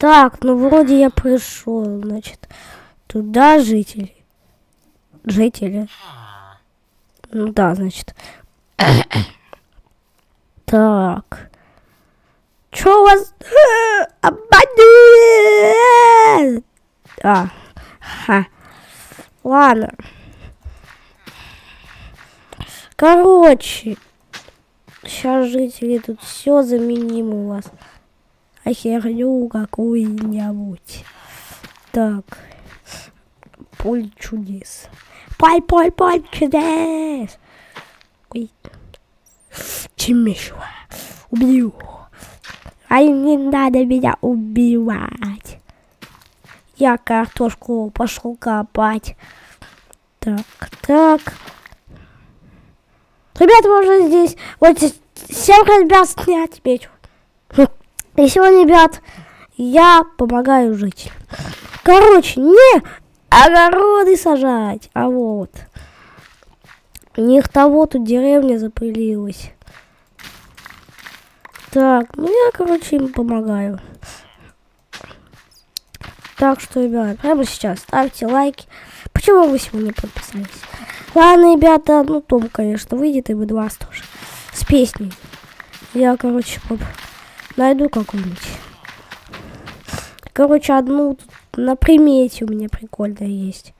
Так, ну вроде я пришел, значит, туда жители. Жители? Ну да, значит. Так. Чё у вас? Ладно. Короче, сейчас жители тут все заменим у вас. А херню какую-нибудь. Так. Поле чудес. Поле чудес. Ой. Чем еще? Убью. А не надо меня убивать. Я картошку пошел копать. Так. Ребята, можно здесь вот 7 ребят снять меч. И сегодня, ребят, я помогаю жителям. Короче, не огороды сажать, а вот. У них того тут деревня запылилась. Так, ну я, короче, им помогаю. Так что, ребят, прямо сейчас ставьте лайки. Почему вы сегодня не подписались? Ладно, ребята, ну том, конечно, выйдет и вы вас тоже. С песней. Я, короче, найду какую-нибудь. Короче, одну тут на примете у меня прикольная есть.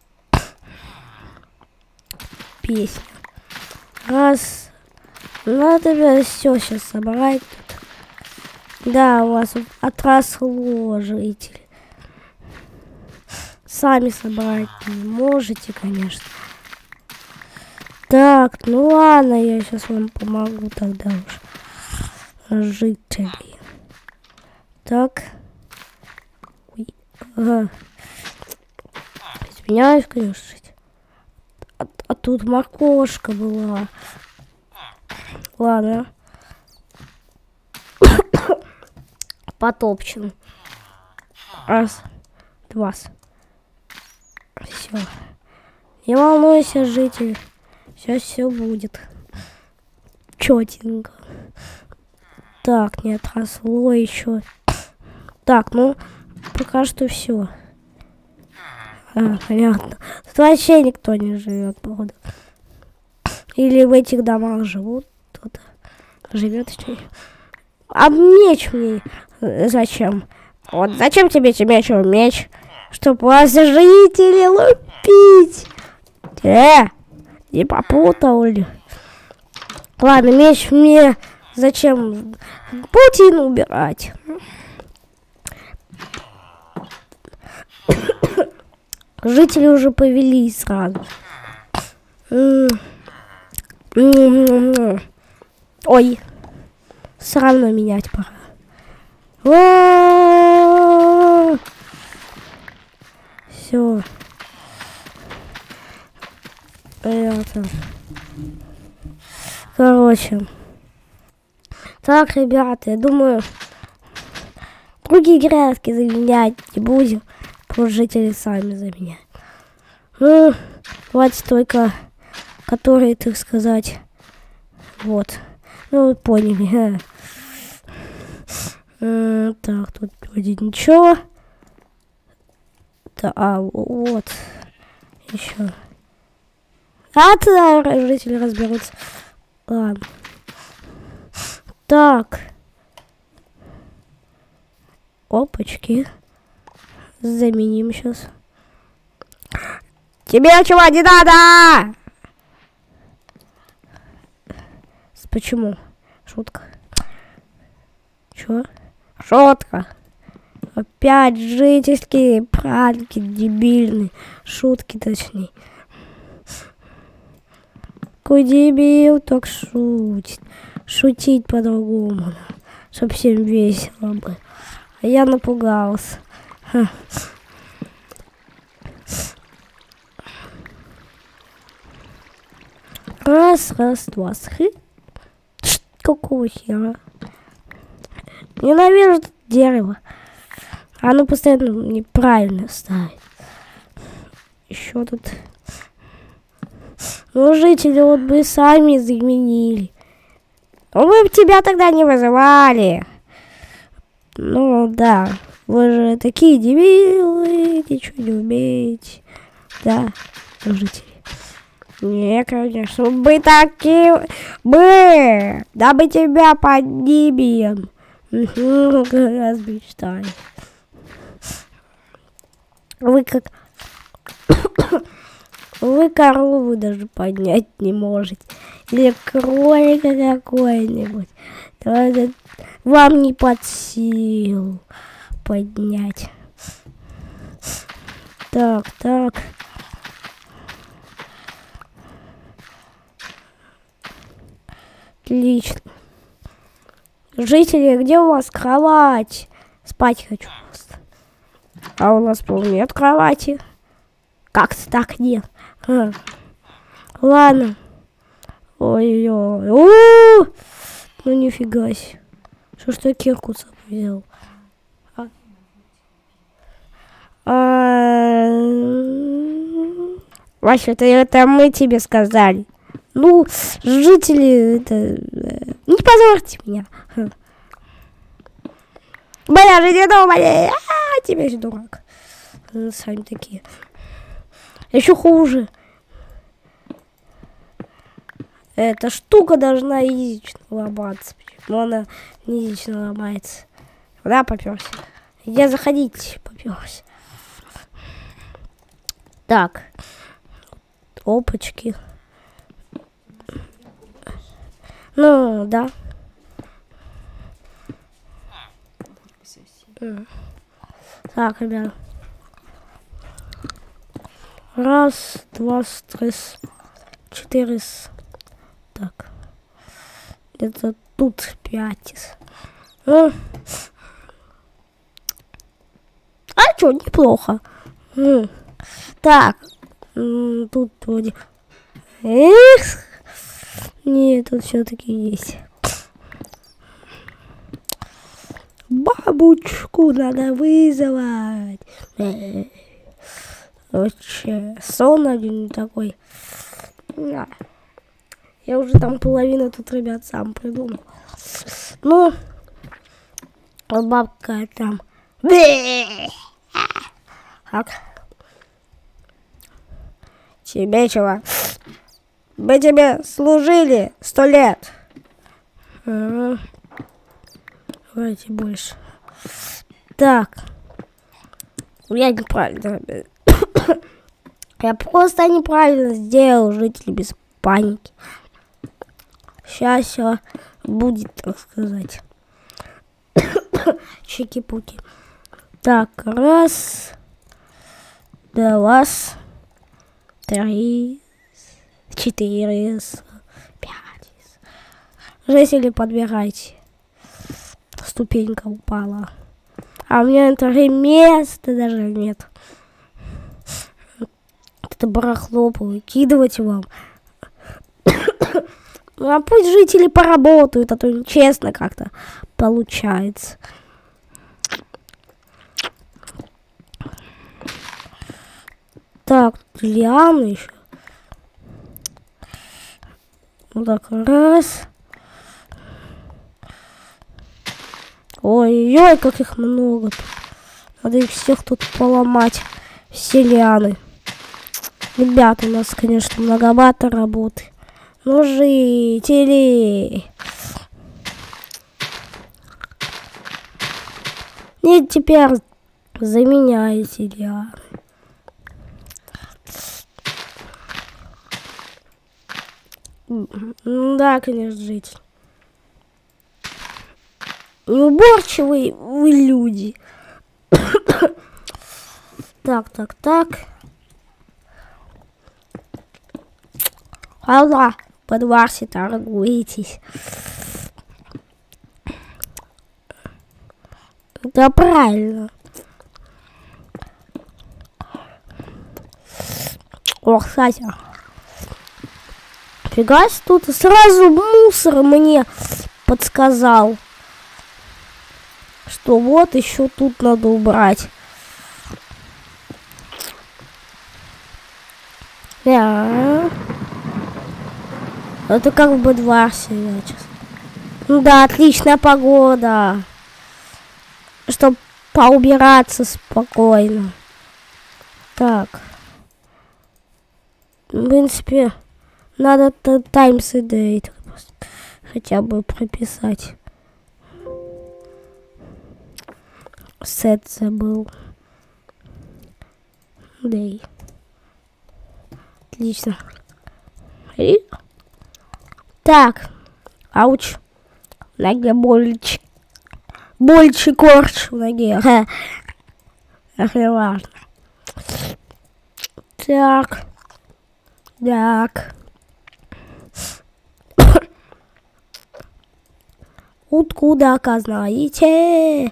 Песня. Раз. Надо все сейчас собрать тут. Да, у вас отросло, жители. Сами собрать не можете, конечно. Так, ну ладно, я сейчас вам помогу тогда уж. Жители. Так. Ой. Ага. Извиняюсь, конечно. А тут моркошка была. Ладно. Потопчем. Раз. Два. Все. Не волнуйся, житель. Сейчас все будет. Чётенько. Так, не отросло еще. Так, ну, пока что все. Понятно. Тут вообще никто не живет, походу. Или в этих домах живут. Кто-то живет. А меч мне зачем? Вот зачем тебе меч? Чтоб вас жители лупить. Не попутал ли? Ладно, меч мне зачем? Паутину убирать. Жители уже повелись сразу. Ой, все равно менять пора. Все. Короче. Так, ребята, я думаю, другие грядки заменять не будем. Просто жители сами заменяют. Ну, хватит только, которые, так сказать, вот. Ну, вы поняли. Так, тут вроде ничего. Да, вот. Еще. Тогда жители разберутся. Ладно. Так. Опачки. Заменим сейчас. Тебе чего не надо? Почему? Шутка. Чё? Шутка. Опять жительские пранки дебильные. Шутки точнее. Какой дебил так шутит. Шутить по-другому. Чтоб всем весело было. А я напугался. Раз, два. Какого хера? Ненавижу дерево. Оно постоянно неправильно ставит. Еще тут. Ну, жители вот бы сами заменили. Но мы бы тебя тогда не вызывали. Ну, да. Вы же такие дебилы, ничего не умеете. Да, жители. Не, конечно, мы такие... Да мы тебя поднимем. Раз мечтали. Вы как... Вы корову даже поднять не можете. Или кролика какой-нибудь. Вам не под силу поднять. Так. Отлично. Жители, где у вас кровать? Спать хочу просто. А у нас, по-моему, нет кровати. Как-то так нет. Ладно. Ой-ой-ой. Ну нифига себе. Что ж ты кирку с собой взял? Вася, это мы тебе сказали. Ну, жители, не позорьте меня. Моя же не думали. Тебя же дурак. Сами такие. Еще хуже. Эта штука должна единично ломаться. Почему она единично ломается? Да, попёрся. Я заходить попёрся. Так. Опачки. Ну, да. Так, ребят. Раз, два, три, четыре. Так. Где-то тут 5. А чё, неплохо. Так. Тут вроде... Эх! Нет, тут все-таки есть. Бабочку надо вызывать. Вообще, сон один такой. Я уже там половину тут, ребят, сам придумал. Ну, бабка там. Так. Тебе чего? Мы тебе служили 100 лет. Давайте больше. Так. Я неправильно. Я просто неправильно сделал, жители, без паники. Сейчас все будет, так сказать. Чики-пуки. Так, раз, два, 3, 4, 5. Жители, подбирайте. Ступенька упала. А у меня это места даже нет. Это барахло выкидывать вам. Ну, а пусть жители поработают, а то нечестно как-то получается. Так, лианы еще. Вот так, раз. Ой-ой, как их много. Надо их всех тут поломать. Все лианы. Ребята, у нас, конечно, многовато работы. Ну, жители. Нет, теперь заменяйте лианы. Да, конечно, житель. Неуборчивые вы люди. Так. Алла, под вас и торгуетесь. Да, правильно. Ох, кстати. Фига себе, тут сразу мусор мне подсказал, что вот еще тут надо убрать. Это как в Бэдварсе сейчас. Ну да, отличная погода. Чтоб поубираться спокойно. Так. В принципе, надо times и date хотя бы прописать. Set забыл. Day. Отлично. И... Так. Ауч. В ноге больчик. Больше корч в ноге. Ах, не важно. Так. Так. Откуда знаете?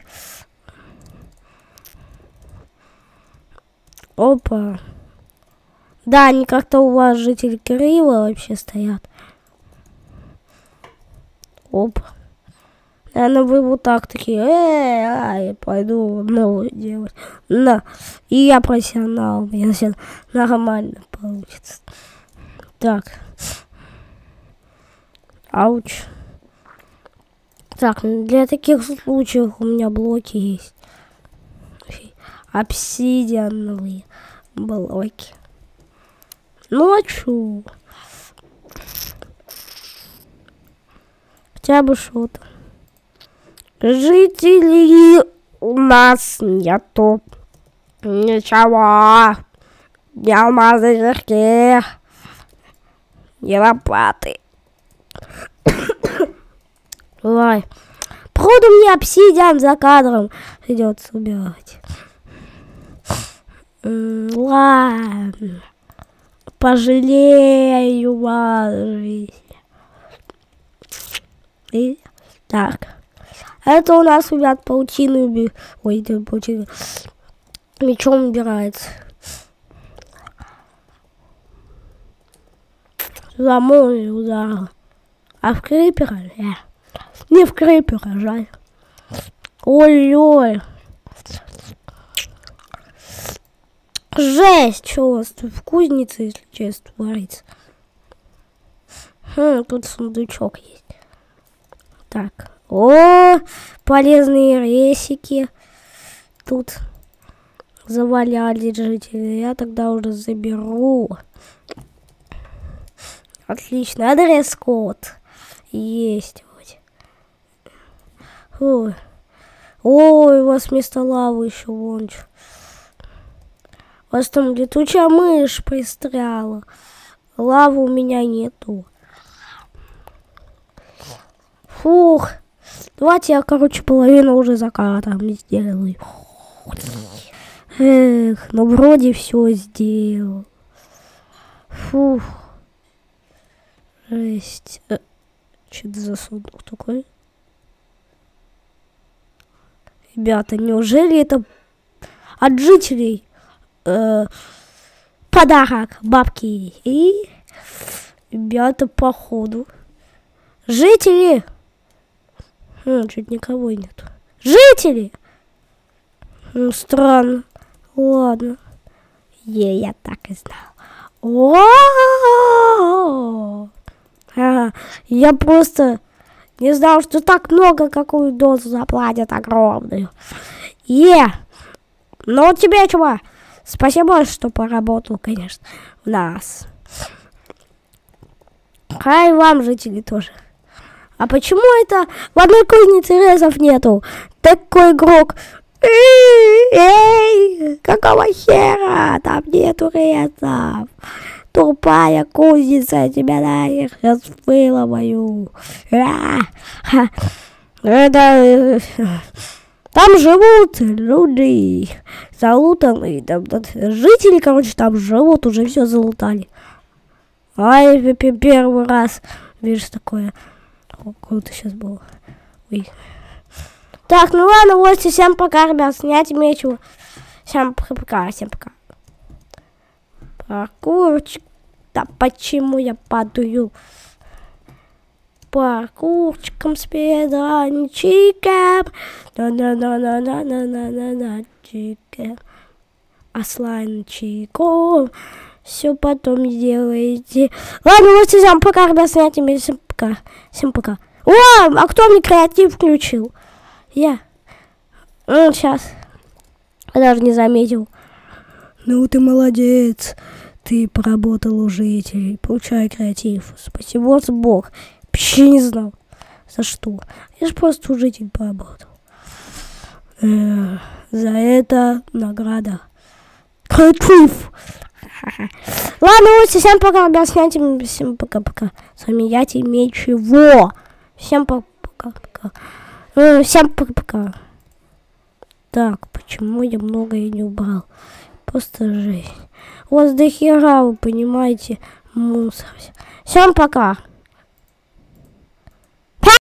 Опа. Да, они как-то у вас жители криво вообще стоят. Опа. Наверное, вы вот так такие, я пойду новую делать. На. И я профессионал, у меня все нормально получится. Так. Ауч. Так, для таких случаев у меня блоки есть. Обсидиановые блоки. Ночью. Хотя бы что-то. Жителей у нас нету. Ничего. Ни алмазной кирки. Ни лопаты. Ой. Походу мне обсидиан за кадром придется убирать. Ладно. Пожалею вас. И так. Это у нас, ребят, паутины. Ой, это паутина. Мечом убирается. За молнию ударил. А в крипера? Не в крипера, жаль. Ой-ой. Жесть, что у вас тут в кузнице, если честно, творится. Тут сундучок есть. Так. О, полезные ресики. Тут заваляли жители. Я тогда уже заберу. Отлично. Адрес-код. Есть. Ой. Ой, у вас вместо лавы еще вон что. У вас там летучая мышь пристряла. Лавы у меня нету. Фух. Давайте я, короче, половину уже закатом сделаю. Эх, ну вроде все сделал. Фух. Жесть. Что это за сундук такой? Ребята, неужели это от жителей подарок бабки? И ребята, походу. Жители! Чуть никого нет. Жители! Странно. Ладно. Я так и знал. Я просто не знал, что так много, какую дозу заплатят огромную. Ну тебе чего? Спасибо, что поработал, конечно, у нас. Хай вам, жители, тоже. А почему это в одной кузнице резов нету? Такой игрок. Эй, какого хера? Там нету резов. Тупая кузница, тебя нафиг выломаю. Это... Там живут люди залутанные. Там, жители, короче, там живут, уже все залутали. Ай, первый раз вижу такое. Круто сейчас было. Ой. Так, ну ладно, вот, всем пока, ребят, снять нечего. Всем пока, всем пока. Паркурчик. Да почему я падаю? Паркурчиком, спиданчиком. На-на-на-на-на-на-на-на-на-чиком. Асланчиком. Все потом сделаете. Ладно, вот всем пока, ребят, снять нечего. Всем пока. Всем пока. О, а кто мне креатив включил? Я. Сейчас. Я даже не заметил. Ну ты молодец. Ты поработал у жителей. Получай креатив. Спасибо, Бог. Вообще не знал. За что? Я же просто у жителей поработал. За это награда. Креатив. Ладно, вот, всем пока, ребят, всем пока-пока. С вами я, Тимейчево. Всем пока-пока. Всем пока-пока. Так, почему я многое не убрал? Просто жесть. У вас до хера, вы понимаете, мусор. Всем пока.